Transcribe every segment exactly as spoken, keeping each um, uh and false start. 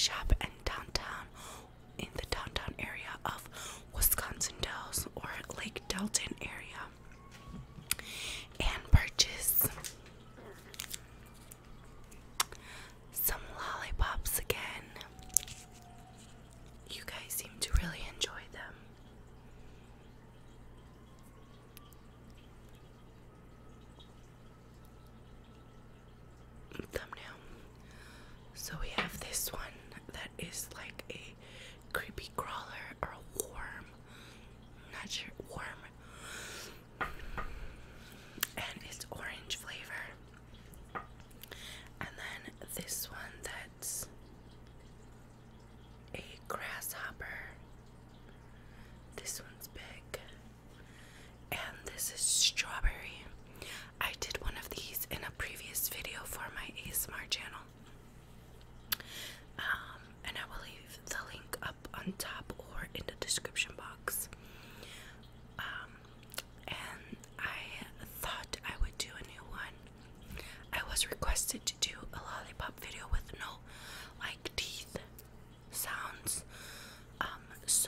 shop in downtown, in the downtown area of Wisconsin Dells or Lake Delton area, and purchase some lollipops again. You guys seem to really enjoy them. Thumbnail. So we have this one that is like a creepy crawler or a worm. Not sure, worm. And it's orange flavor. And then this one that's a grasshopper. This one's big. And this is strawberry. I did one of these in a previous video for my A S M R channel. Um, and I will leave the link up on top or in the description box. Um, and I thought I would do a new one. I was requested to do a lollipop video with no like teeth sounds. Um, so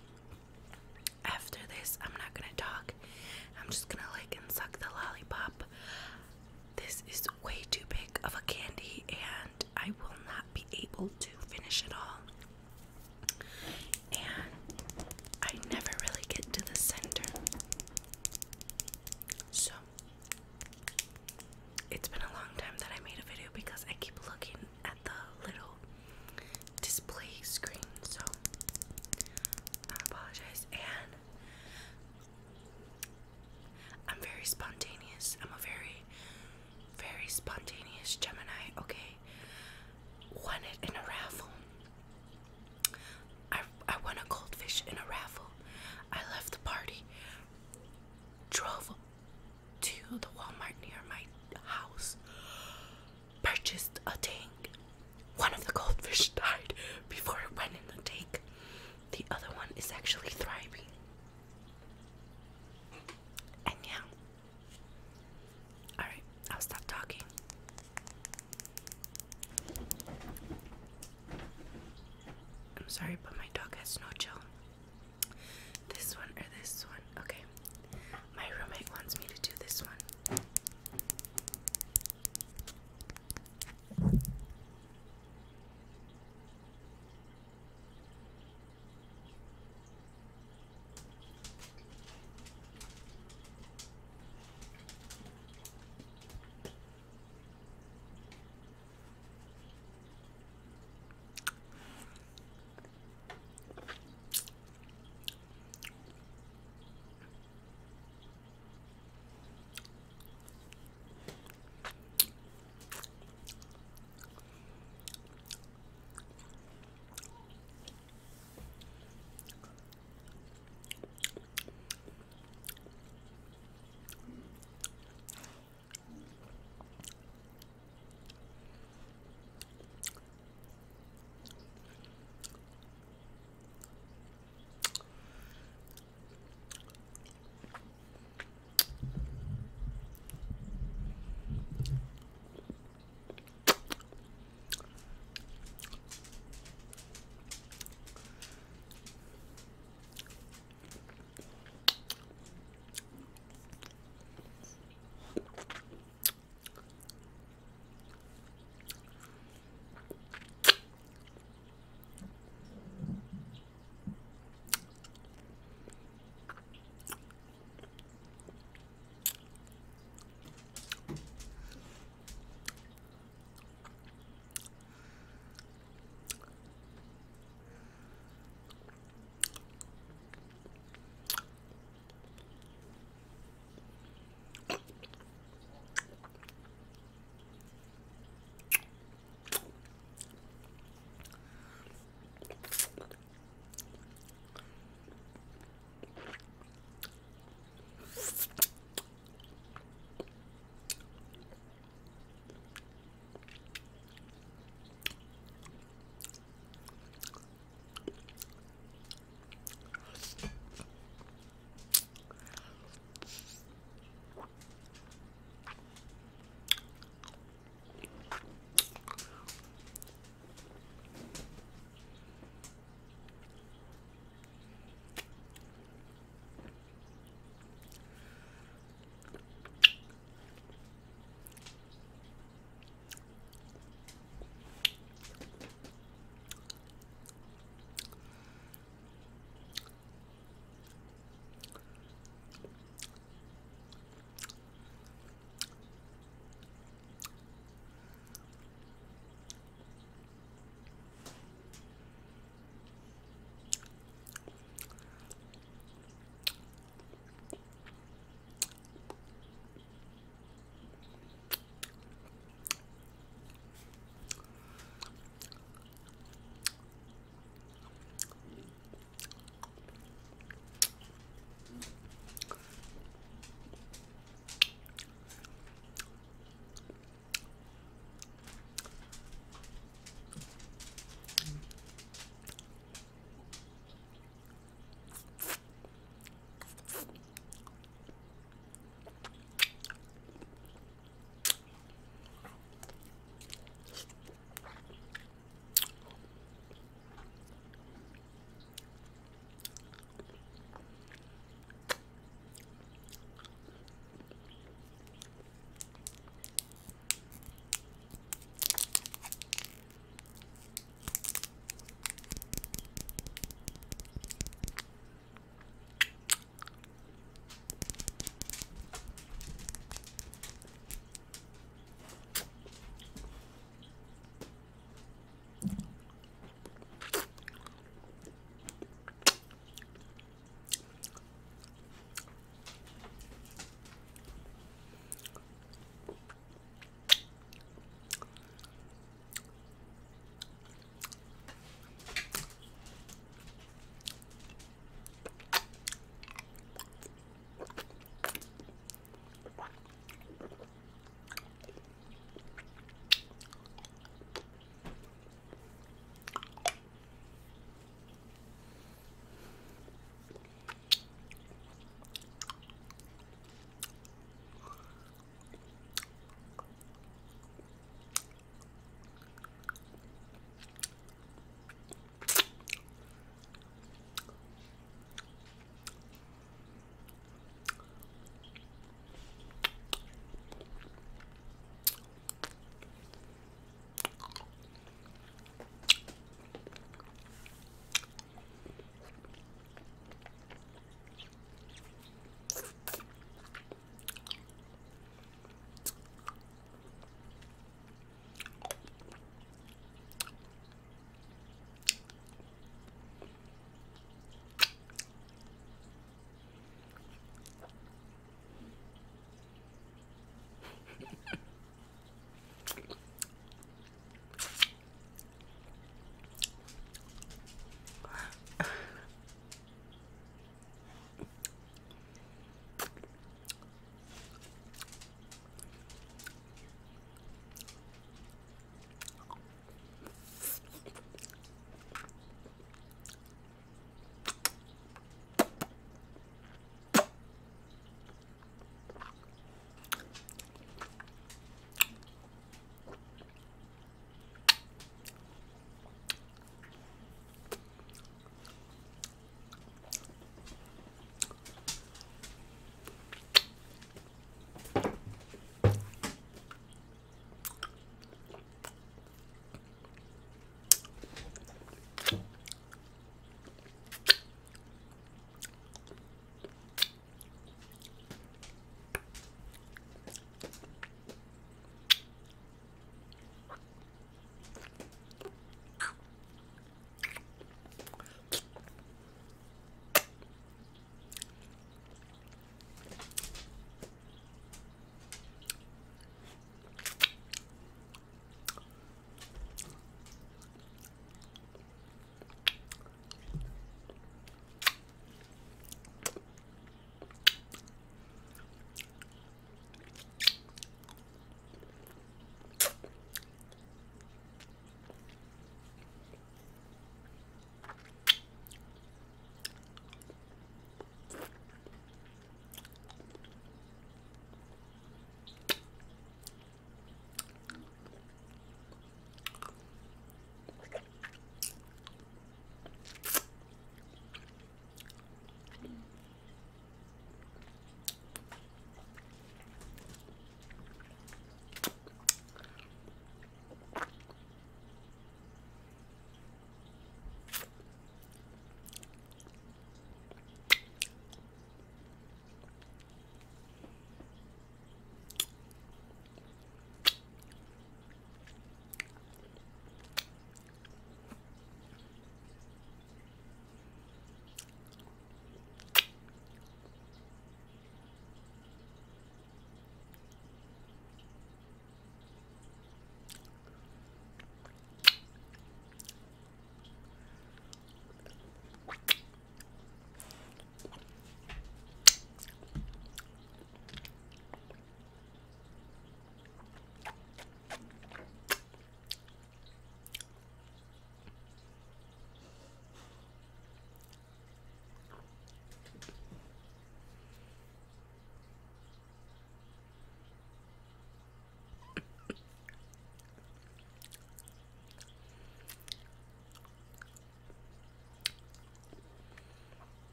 after this, I'm not gonna talk. I'm just gonna lick and suck the lollipop. This is way too big of a candy, and I will not be able to finish it all. And I never really get to the center. So it's been a long time that I made a video because I keep looking at the little display screen. So I apologize. And I'm very spontaneous. I'm a very, very spontaneous Gemini, okay? Won it in a raffle. I, I won a goldfish in a raffle. I left the party, drove to the Walmart near my house, purchased a tank. One of the goldfish died before it went in the tank. The other one is actually thriving. And yeah. Alright, I'll stop talking. I'm sorry, but my dog has no chill.